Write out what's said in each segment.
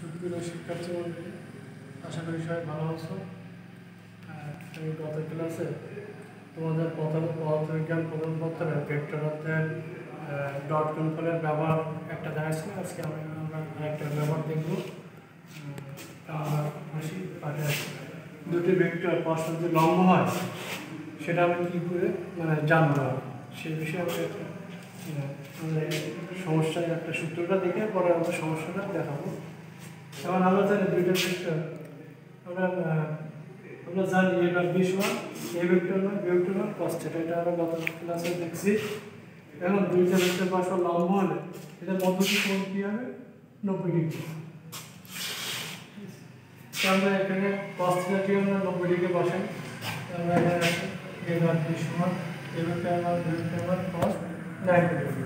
সুপ্রিয় শিক্ষার্থী মণ্ডলী, আশা করি সবাই ভালো আছো। আমি গত ক্লাসে তোমাদের পদার্থবিজ্ঞান প্রথম পত্রের ভেক্টর অধ্যায়ের ডট গুণফলের ব্যবহার একটা দেখাচ্ছি। আজকে আমরা একটা ব্যবহার দেখব। পাঠে দুটি ভেক্টর পরস্পর যদি লম্ব হয় সেটা আমি কী করে জানবো, সেই বিষয়ে সমস্যার একটা সূত্রটা দেখে পরে আমরা সমস্যাটা দেখাবো। এখন আমরা জানি দুইটা ভেক্টর আমরা জানি এ বা বি সমান এ ভেক্টর নয় বি ভেক্টর নয় cos θ, এটা আমরা গত ক্লাসে দেখছি। এখন দুইটা ভেক্টর পরস্পর লম্ব হলে এটা মধ্যবর্তী কোণ কী হবে? 90 ডিগ্রি। আমরা এখানে cos θ কে আমরা 90 ডিগ্রি বসাই। আমরা এখানে আছে এ বা বি সমান এ ভেক্টর আমার বি ভেক্টর আমার cos 90 ডিগ্রি।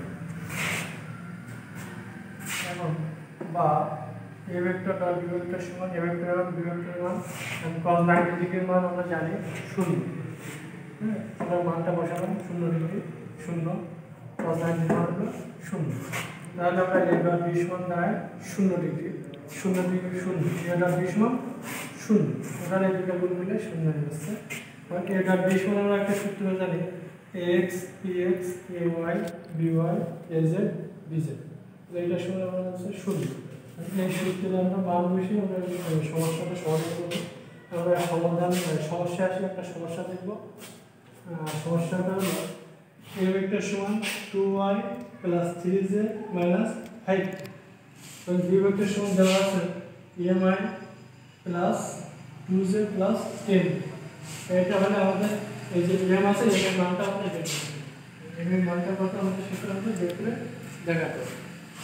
এখন বা A vector dot B vector সমান এ ভেক্টর এবং বি ভেক্টর মান cos 90 ডিগ্রির মান আমরা জানি 0। আমরা মানটা বসালাম 0 ডিগ্রি 0, cos 90 মান হলো 0। তাহলে আমরা এ ডট বি সমান দাঁড়ায় 0 degree 0 degree 0, A dot B সমান 0। ওখানে এই দুটো গুণ করলে 0 হয়ে যাচ্ছে। এবং এ ডট বি সমান আমরা একটা সূত্র জানি ax bx ay by az bz, এইটা সমান আমরা হচ্ছে 0। এই সূত্রে আমরা মান বসিয়ে আমরা সমস্যাটা সমাধান করব। আমরা সমস্যা আসলে একটা সমস্যা দেখব। সমস্যাটা হলো a ভেক্টর সমান 2y + 3z - 5 এবং b ভেক্টর সমান দেওয়া আছে mi + 2z + 10। এটা হলে আমাদের এই যে m আছে এর মানটা আমাদের বের করতে হবে। এর মানটা কত আমাদের সেটা আমাদের বের করে দেখাতে হবে।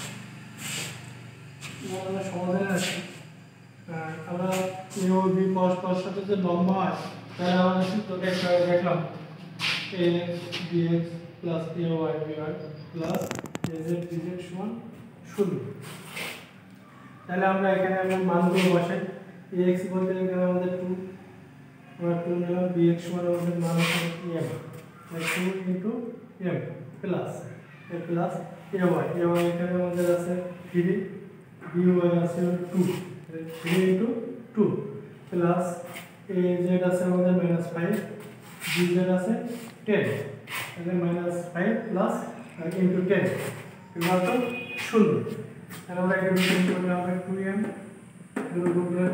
আমরা সমাধানে আসি। আমরা এ ও বি পরস্পরের সাথে যে লম্ব হয় তাহলে আমাদের সূত্রটা একটু দেখলাম ax bx + ay by + az bz সমান 0। তাহলে আমরা এখানে আমরা মানগুলো বসাই। ax বলতে এখানে আমাদের 2, আমরা 2 নিলাম। bx সমান আমাদের মান হচ্ছে m, 2 * m প্লাস ay এখানে আমাদের আছে 3, by আছে 2, 3 * 2 প্লাস az আছে আমাদের -5, bz আছে 10, তাহলে -5 প্লাস * 10 এবার তো 0। তাহলে আমরা এটা গুণ করলে হবে 2m, দুটো গুণ করলে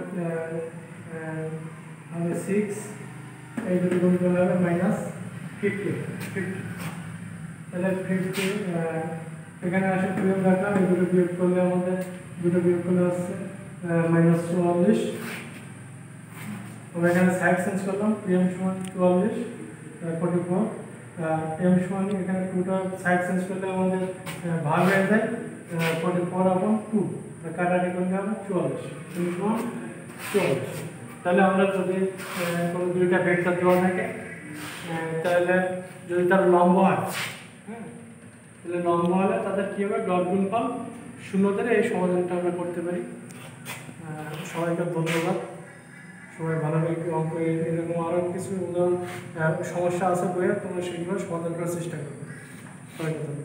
হবে 6, এই দুটো গুণ করলে হবে -50। তাহলে 50 এখানে আসে 2m রাখলাম, এই দুটো বিয়োগ করলে আমাদের হচ্ছে -44। আমরা এখানে সাইড চেঞ্জ করলাম, m সমান 44 44, m সমান এখানে 2টা সাইড চেঞ্জ করলে আমাদের ভাগ হয়ে যায় 44/2, কাটাকাটি করলে হবে 44, m সমান 44। তাহলে আমরা যদি কোনো দুইটা ভেক্টর দেওয়া থাকে তাহলে যদি তার লম্ব হয়, তাহলে লম্ব হলে তাদের কী হবে? ডট গুণফল 0 ধরে এই সমাধানটা আমরা করতে পারি। সবাইকে ধন্যবাদ। সবাই ভালোভাবে অঙ্ক এরকম আরও কিছু উদাহরণ সমস্যা আছে বইয়ে, তোমরা সেগুলো সমাধান করার চেষ্টা করবে। সবাইকে ধন্যবাদ।